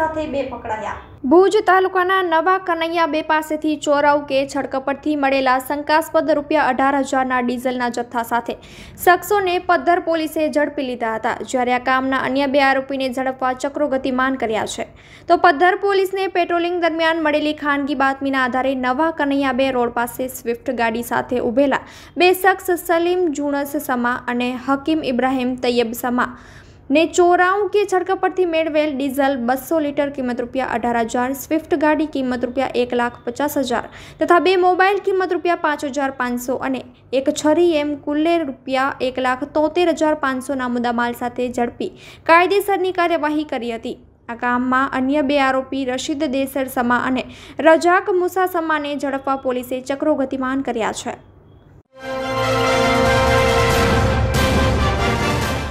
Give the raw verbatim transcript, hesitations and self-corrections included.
સાથે બે પકડાયા। ભુજ તાલુકાના નવા કનૈયા બે પાસેથી ચોરાઉ કે છડકપટથી મળેલા શંકાસ્પદ રૂપિયા અઢાર હજારના ડીઝલના જથ્થા સાથે શખ્સોને પદ્ધર પોલીસે ઝડપી લીધા હતા, જ્યારે આ કામના અન્ય બે આરોપીને ઝડપવા ચક્રો ગતિમાન કર્યા છે। તો પદ્ધર પોલીસને પેટ્રોલિંગ દરમિયાન મળેલી ખાનગી બાતમીના આધારે નવા કનૈયા બે રોડ પાસે સ્વિફ્ટ ગાડી સાથે ઉભેલા બે શખ્સ સલીમ જુનસ સમા અને હકીમ ઇબ્રાહીમ તૈયબ સમા ને ચોરાઉ કે છડકપટથી મેળવેલ ડીઝલ બસો લીટર કિંમત રૂપિયા અઢાર હજાર, સ્વિફ્ટ ગાડી કિંમત રૂપિયા એક લાખ પચાસ હજાર તથા બે મોબાઈલ કિંમત રૂપિયા પાંચ હજાર પાંચસો અને એક છરી એમ કુલ્લે રૂપિયા એક લાખ તોતેર હજાર પાંચસોના મુદ્દામાલ સાથે ઝડપી કાયદેસરની કાર્યવાહી કરી હતી। આ કામમાં અન્ય બે આરોપી રશીદ દેસર સમા અને રજાક મુસા સમાને ઝડપવા પોલીસે ચક્રો ગતિમાન કર્યા છે।